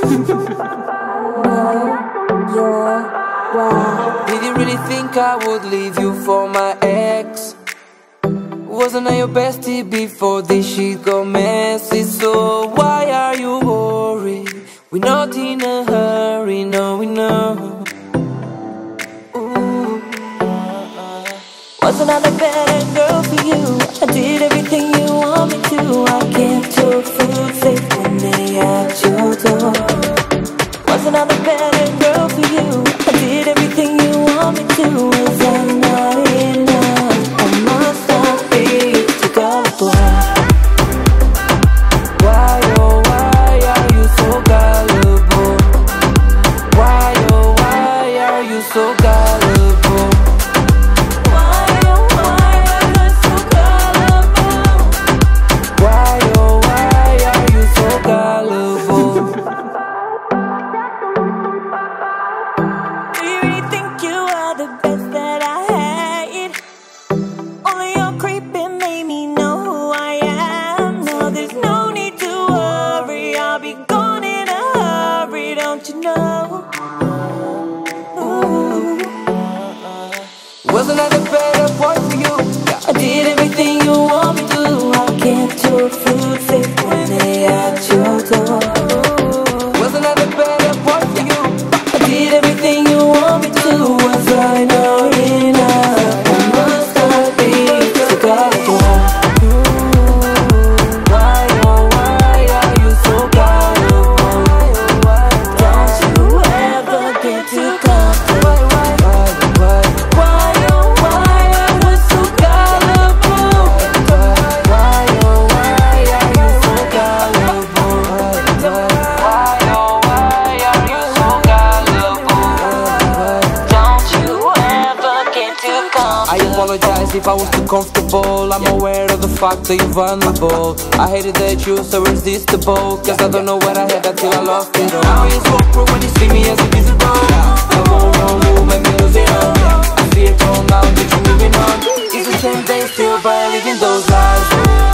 You're wild. Did you really think I would leave you for my ex? Wasn't I your bestie before this shit got messy? So why are you worried? We're not in a hurry, no we know. Wasn't I the better girl for you? I did everything you want me to. I kept your food safe when they at your door. Wasn't I the better girl for you? I did everything you want me to. Was I not enough? I must not be too gullible. Why, oh why are you so gullible? Why, oh why are you so gullible? Why, oh why are you so gullible? Why, oh why are you so gullible? Do you really think you are the best that I had? Only your creeping made me know who I am. No, there's no need to worry, I'll be gone in a hurry, don't you know? Ooh. Wasn't I the better boy for you? I did everything you want me to. I kept your food safe when they at your door. Wasn't I the better boy for you? I did everything you want me to. Was I not enough? I must not be too gullible. Why, oh why are you so gullible? Don't you ever get too comfortable. Why, oh why I was so gullible. Why, oh why are you so gullible? Why, oh why are you so gullible? Don't you ever get too comfortable. I apologize if I was too comfortable. I'm aware of the fact that you're vulnerable. I hated that you're so irresistible, cause I don't know what I had until I lost it all. Now you so cruel when you see me as invisible. The whole wrong move made me lose it all. I see it all now that you're moving on. It's the same day still by living those lies.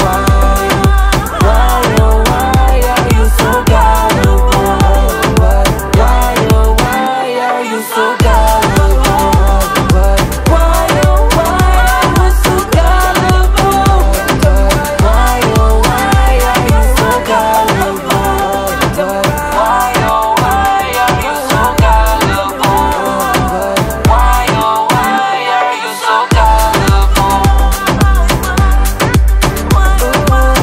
Why, oh why are you so gullible? Why, oh why are you so gullible? Why, oh why I was so gullible. Why, oh why are you so gullible? Why, oh why are you so gullible? Why, oh why are you so gullible? Why, oh why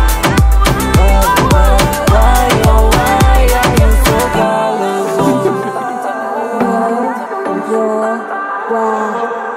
are you so gullible? You're wild.